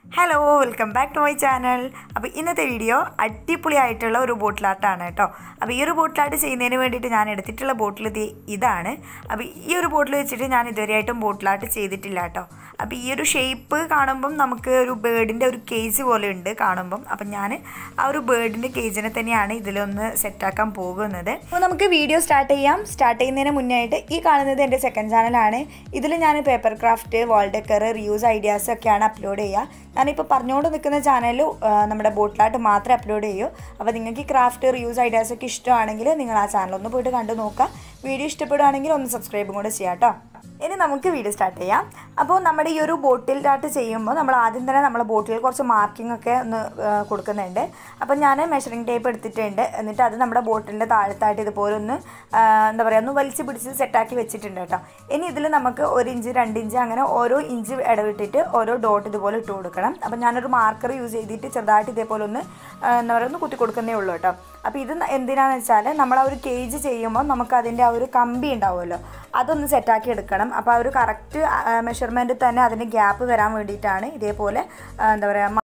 Hello welcome back to my channel. അപ്പോൾ ഇന്നത്തെ video അടിപൊളിയായിട്ടുള്ള ഒരു ബോട്ടിൽ ആർട്ടാണ് കേട്ടോ. അപ്പോൾ ഈ ഒരു ബോട്ടിൽ ആർട്ട് ചെയ്യുന്നതിന് വേണ്ടിയിട്ട് ഞാൻ എടുത്തിട്ടുള്ള ബോട്ടിൽ ഇതാണ്. അപ്പോൾ ഈ ഒരു ബോട്ടിൽ വെച്ചിട്ട് ഞാൻ ഇതുവരെയായിട്ടും ബോട്ടിൽ ആർട്ട് ചെയ്തിട്ടില്ല കേട്ടോ. അപ്പോൾ ഈ ഒരു ഷേപ്പ് കാണുമ്പം നമുക്ക് ഒരു ബേർഡിൻ്റെ ഒരു കേജ് പോലെ ഉണ്ട് കാണുമ്പം. അപ്പം ഞാൻ ആ ഒരു ബേർഡിൻ്റെ കേജിനെ തന്നെയാണ് ഇതിലൊന്ന് സെറ്റാക്കാൻ പോകുന്നത്. അപ്പോൾ നമുക്ക് വീഡിയോ സ്റ്റാർട്ട് ചെയ്യാം. സ്റ്റാർട്ട് ചെയ്യുന്നതിന് മുന്നേ ആയിട്ട് ഈ കാണുന്നത് എൻ്റെ സെക്കൻഡ് ചാനലാണ്. ഇതിൽ ഞാൻ paper craft, wall decor, reuse ideas ഒക്കെയാണ് അപ്ലോഡ് ചെയ്യുക. ഞാനിപ്പോൾ പറഞ്ഞുകൊണ്ട് നിൽക്കുന്ന ചാനലിൽ നമ്മുടെ ബോട്ടിൽ ആർട്ട് മാത്രമേ അപ്ലോഡ് ചെയ്യൂ. അപ്പോൾ നിങ്ങൾക്ക് ഈ ക്രാഫ്റ്റ്, റിയൂസ് ഐഡിയാസ് ഒക്കെ ഇഷ്ടമാണെങ്കിൽ നിങ്ങൾ ആ ചാനലൊന്ന് പോയിട്ട് കണ്ടു നോക്കുക. വീഡിയോ ഇഷ്ടപ്പെടുകയാണെങ്കിൽ ഒന്ന് സബ്സ്ക്രൈബും കൂടെ ചെയ്യാം കേട്ടോ. ഇനി നമുക്ക് വീഡിയോ സ്റ്റാർട്ട് ചെയ്യാം. അപ്പോൾ നമ്മുടെ ഈ ഒരു ബോട്ടിൽ ആർട്ട് ചെയ്യുമ്പോൾ നമ്മൾ ആദ്യം തന്നെ നമ്മളെ ബോട്ടിൽ കുറച്ച് മാർക്കിംഗ് ഒക്കെ ഒന്ന് കൊടുക്കുന്നുണ്ട്. അപ്പോൾ ഞാൻ മെഷറിംഗ് ടേപ്പ് എടുത്തിട്ടുണ്ട്. എന്നിട്ട് അത് നമ്മുടെ ബോട്ടിലിൻ്റെ താഴത്തായിട്ട് ഇതുപോലെ ഒന്ന് എന്താ പറയുക, ഒന്ന് വലിച്ച് പിടിച്ച് സെറ്റാക്കി വെച്ചിട്ടുണ്ട് കേട്ടോ. ഇനി ഇതിൽ നമുക്ക് 1 ഇഞ്ച് 2 ഇഞ്ച് അങ്ങനെ ഓരോ ഇഞ്ച് ഇടവിട്ടിട്ട് ഓരോ ഡോട്ട് ഇതുപോലെ ഇട്ട് കൊടുക്കണം. അപ്പോൾ ഞാനൊരു മാർക്കർ യൂസ് ചെയ്തിട്ട് ചെറുതായിട്ട് ഇതേപോലെ ഒന്ന് എന്താ പറയുക, ഒന്ന് കുത്തി കൊടുക്കുന്നേ ഉള്ളൂ കേട്ടോ. അപ്പോൾ ഇത് എന്തിനാണെന്ന് വെച്ചാൽ നമ്മൾ ആ ഒരു കേജ് ചെയ്യുമ്പോൾ നമുക്ക് അതിൻ്റെ ആ ഒരു കമ്പി ഉണ്ടാവുമല്ലോ, അതൊന്ന് സെറ്റാക്കി എടുക്കണം. അപ്പോൾ ആ ഒരു കറക്റ്റ് മെഷർമെൻറ്റിൽ തന്നെ അതിന് ഗ്യാപ്പ് വരാൻ വേണ്ടിയിട്ടാണ് ഇതേപോലെ എന്താ പറയുക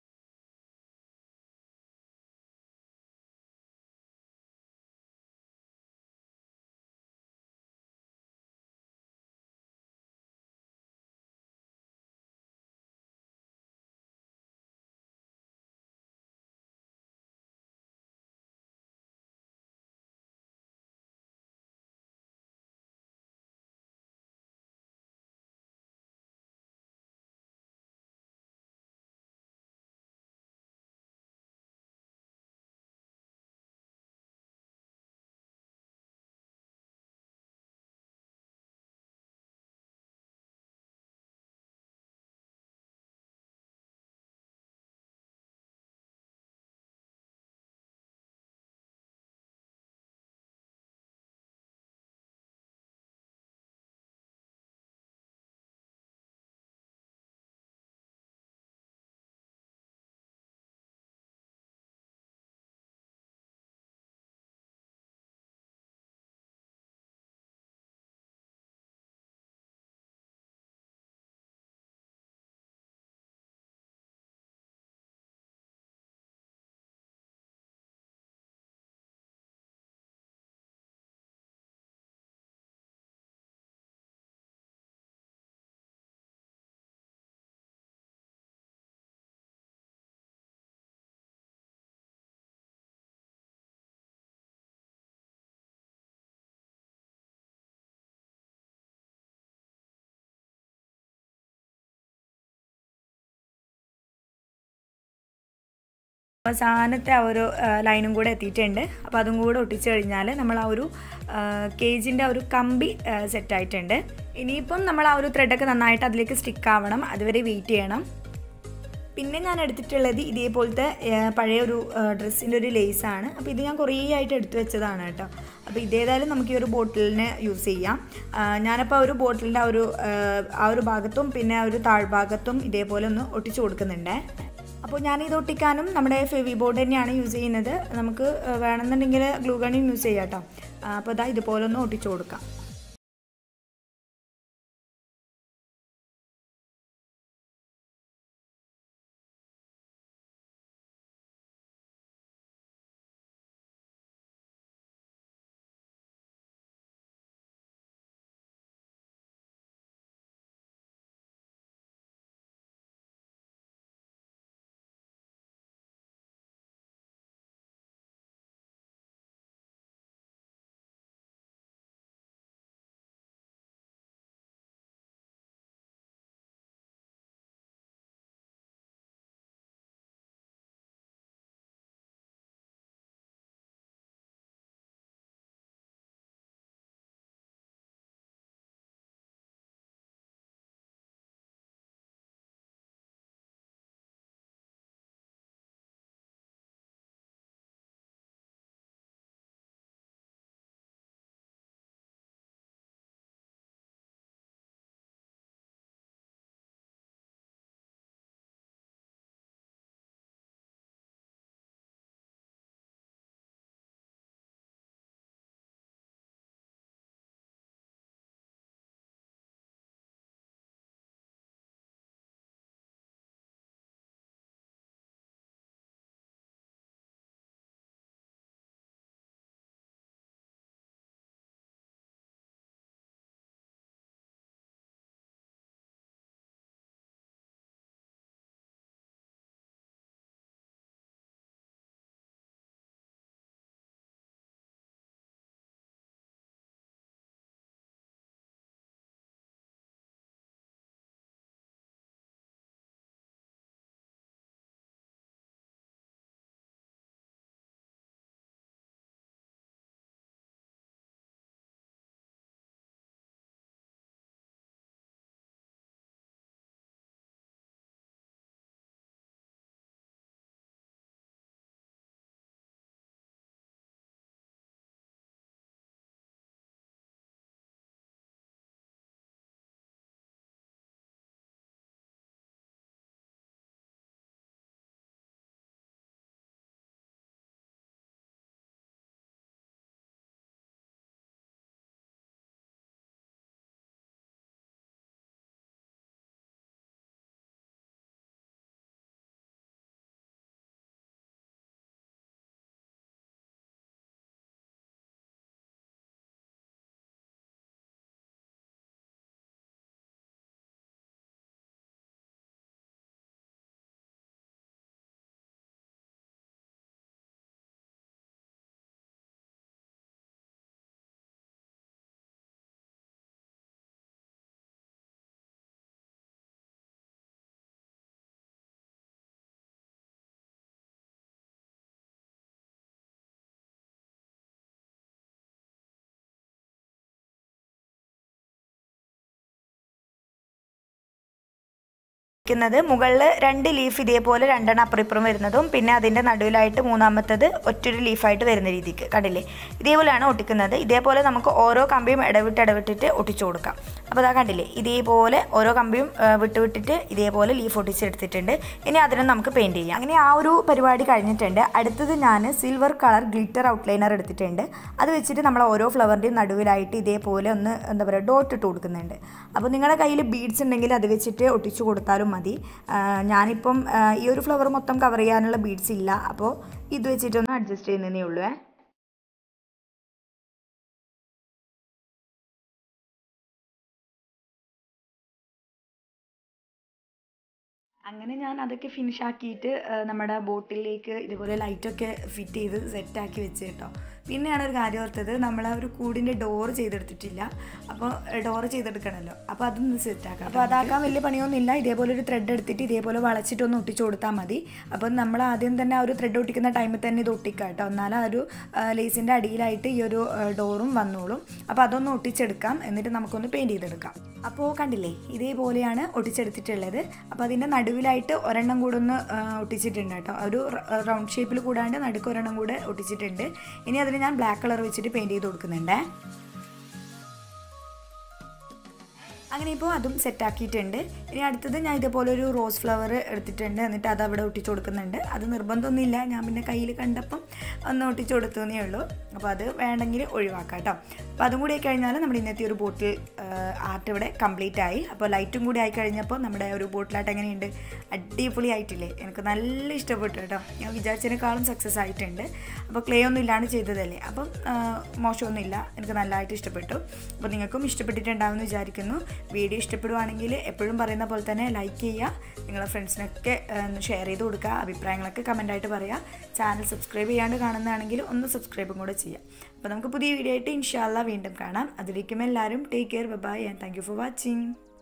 അവസാനത്തെ ആ ഒരു ലൈനും കൂടെ എത്തിയിട്ടുണ്ട്. അപ്പോൾ അതും കൂടെ ഒട്ടിച്ച് കഴിഞ്ഞാൽ നമ്മൾ ആ ഒരു കേജിൻ്റെ ആ ഒരു കമ്പി സെറ്റായിട്ടുണ്ട്. ഇനിയിപ്പം നമ്മൾ ആ ഒരു ത്രെഡൊക്കെ നന്നായിട്ട് അതിലേക്ക് സ്റ്റിക്ക് ആവണം, അതുവരെ വെയിറ്റ് ചെയ്യണം. പിന്നെ ഞാൻ എടുത്തിട്ടുള്ളത് ഇതേപോലത്തെ പഴയ ഒരു ഡ്രസ്സിൻ്റെ ഒരു ലേസാണ്. അപ്പോൾ ഇത് ഞാൻ കുറേ ആയിട്ട് എടുത്തു വെച്ചതാണ് കേട്ടോ. അപ്പോൾ ഇതേതായാലും നമുക്ക് ഈ ഒരു ബോട്ടിലിനെ യൂസ് ചെയ്യാം. ഞാനപ്പോൾ ഒരു ബോട്ടിലിൻ്റെ ആ ഒരു ഭാഗത്തും പിന്നെ ആ ഒരു താഴ്ഭാഗത്തും ഇതേപോലെ ഒന്ന് ഒട്ടിച്ചു കൊടുക്കുന്നുണ്ട്. അപ്പോൾ ഞാനിത് ഒട്ടിക്കാനും നമ്മുടെ ഫെവി ബോർഡ് തന്നെയാണ് യൂസ് ചെയ്യുന്നത്. നമുക്ക് വേണമെന്നുണ്ടെങ്കിൽ ഗ്ലൂ ഗണ്ണും യൂസ് ചെയ്യാം കേട്ടോ. അപ്പോൾ ഇതാ ഇതുപോലെ ഒന്ന് ഒട്ടിച്ചു കൊടുക്കാം. ക്കുന്നത് മുകളിൽ 2 ലീഫ് ഇതേപോലെ 2 അപ്പുറം വരുന്നതും പിന്നെ അതിൻ്റെ നടുവിലായിട്ട് മൂന്നാമത്തത് ഒറ്റൊരു ലീഫായിട്ട് വരുന്ന രീതിക്ക് കണ്ടില്ലേ ഇതേപോലെയാണ് ഒട്ടിക്കുന്നത്. ഇതേപോലെ നമുക്ക് ഓരോ കമ്പിയും ഇടവിട്ടിട്ട് ഒട്ടിച്ചു കൊടുക്കാം. അപ്പോൾ അതാ കണ്ടില്ലേ ഇതേപോലെ ഓരോ കമ്പിയും വിട്ടിട്ട് ഇതേപോലെ ലീഫ് ഒട്ടിച്ചെടുത്തിട്ടുണ്ട്. ഇനി അതിനും നമുക്ക് പെയിൻറ്റ് ചെയ്യാം. അങ്ങനെ ആ ഒരു പരിപാടി കഴിഞ്ഞിട്ടുണ്ട്. അടുത്തത് ഞാൻ സിൽവർ കളർ ഗ്ലിറ്റർ ഔട്ട്ലൈനർ എടുത്തിട്ടുണ്ട്. അത് വെച്ചിട്ട് നമ്മൾ ഓരോ ഫ്ലവറിൻ്റെയും നടുവിലായിട്ട് ഇതേപോലെ ഒന്ന് എന്താ പറയുക ഡോട്ട് ഇട്ട് കൊടുക്കുന്നുണ്ട്. അപ്പോൾ നിങ്ങളുടെ കയ്യിൽ ബീഡ്സ് ഉണ്ടെങ്കിൽ അത് വെച്ചിട്ട് ഒട്ടിച്ചു കൊടുത്താലും മതി. ഞാനിപ്പം ഈ ഒരു ഫ്ലവർ മൊത്തം കവർ ചെയ്യാനുള്ള ബീഡ്സ് ഇല്ല, അപ്പോൾ ഇത് വെച്ചിട്ടൊന്ന് അഡ്ജസ്റ്റ് ചെയ്യുന്നതേ ഉള്ളൂ. അങ്ങനെ ഞാൻ അതൊക്കെ ഫിനിഷാക്കിയിട്ട് നമ്മുടെ ബോട്ടിലേക്ക് ഇതുപോലെ ലൈറ്റൊക്കെ ഫിറ്റ് ചെയ്ത് സെറ്റാക്കി വെച്ച് കേട്ടോ. പിന്നെയാണ് ഒരു കാര്യം ഓർത്തത്, നമ്മൾ ആ ഒരു കൂടിൻ്റെ ഡോറ് ചെയ്തെടുത്തിട്ടില്ല. അപ്പോൾ ഡോറ് ചെയ്തെടുക്കണമല്ലോ, അപ്പോൾ അതൊന്ന് സെറ്റാക്കാം. അപ്പോൾ അതാക്കാൻ വലിയ പണിയൊന്നുമില്ല. ഇതേപോലെ ഒരു ത്രെഡ് എടുത്തിട്ട് ഇതേപോലെ വളച്ചിട്ടൊന്ന് ഒട്ടിച്ച് കൊടുത്താൽ മതി. അപ്പോൾ നമ്മൾ ആദ്യം തന്നെ ആ ഒരു ത്രെഡ് ഒട്ടിക്കുന്ന ടൈമിൽ തന്നെ ഇത് ഒട്ടിക്കാം കേട്ടോ. എന്നാലും ആ ഒരു ലേസിൻ്റെ അടിയിലായിട്ട് ഈ ഒരു ഡോറും വന്നോളും. അപ്പോൾ അതൊന്ന് ഒട്ടിച്ചെടുക്കാം, എന്നിട്ട് നമുക്കൊന്ന് പെയിൻറ്റ് ചെയ്തെടുക്കാം. അപ്പോൾ കണ്ടില്ലേ ഇതേപോലെയാണ് ഒട്ടിച്ചെടുത്തിട്ടുള്ളത്. അപ്പോൾ അതിൻ്റെ നടുവിലായിട്ട് ഒരെണ്ണം കൂടെ ഒന്ന് ഒട്ടിച്ചിട്ടുണ്ട് കേട്ടോ. ഒരു റൗണ്ട് ഷേപ്പിൽ കൂടാണ്ട് നടുക്ക് ഒരെണ്ണം കൂടെ ഒട്ടിച്ചിട്ടുണ്ട്. ഇനി അതിന് ഞാൻ ബ്ലാക്ക് കളർ വെച്ചിട്ട് പെയിൻറ്റ് ചെയ്ത് കൊടുക്കുന്നുണ്ട്. അങ്ങനെ ഇപ്പോൾ അതും സെറ്റാക്കിയിട്ടുണ്ട്. ഇനി അടുത്തത് ഞാൻ ഇതേപോലെ ഒരു റോസ് ഫ്ലവർ എടുത്തിട്ടുണ്ട്. എന്നിട്ട് അത് അവിടെ ഒട്ടിച്ചു കൊടുക്കുന്നുണ്ട്. അത് നിർബന്ധമൊന്നുമില്ല, ഞാൻ പിന്നെ കയ്യിൽ കണ്ടപ്പം ഒന്ന് ഒട്ടിച്ചു കൊടുത്തതേ ഉള്ളൂ. അപ്പോൾ അത് വേണമെങ്കിൽ ഒഴിവാക്കാം കേട്ടോ. അപ്പോൾ അതും കൂടി ആയിക്കഴിഞ്ഞാൽ നമ്മുടെ ഇന്നത്തെ ഒരു ബോട്ടിൽ ആർട്ട് ഇവിടെ കംപ്ലീറ്റ് ആയി. അപ്പോൾ ലൈറ്റും കൂടി ആയിക്കഴിഞ്ഞപ്പോൾ നമ്മുടെ ഒരു ബോട്ടിലായിട്ട് എങ്ങനെയുണ്ട്, അടിപൊളി ആയിട്ടില്ലേ? എനിക്ക് നല്ല ഇഷ്ടപ്പെട്ടു കേട്ടോ. ഞാൻ വിചാരിച്ചതിനേക്കാളും സക്സസ് ആയിട്ടുണ്ട്. അപ്പോൾ ക്ലേ ഒന്നും ഇല്ലാണ്ട് ചെയ്തതല്ലേ, അപ്പം മോശമൊന്നുമില്ല, എനിക്ക് നല്ലതായിട്ട് ഇഷ്ടപ്പെട്ടു. അപ്പോൾ നിങ്ങൾക്കും ഇഷ്ടപ്പെട്ടിട്ടുണ്ടാവുമെന്ന് വിചാരിക്കുന്നു. വീഡിയോ ഇഷ്ടപ്പെടുവാണെങ്കിൽ എപ്പോഴും പറയുന്ന പോലെ തന്നെ ലൈക്ക് ചെയ്യുക, നിങ്ങളുടെ ഫ്രണ്ട്സിനൊക്കെ ഷെയർ ചെയ്ത് കൊടുക്കുക, അഭിപ്രായങ്ങളൊക്കെ കമൻറ്റായിട്ട് പറയുക. ചാനൽ സബ്സ്ക്രൈബ് ചെയ്യാണ്ട് കാണുന്നതാണെങ്കിൽ ഒന്ന് സബ്സ്ക്രൈബും കൂടെ ചെയ്യാം. അപ്പോൾ നമുക്ക് പുതിയ വീഡിയോ ആയിട്ട് ഇൻഷാ അല്ലാഹ് വീണ്ടും കാണാം. അതിലേക്കും എല്ലാവരും take care, bye and thank you for watching.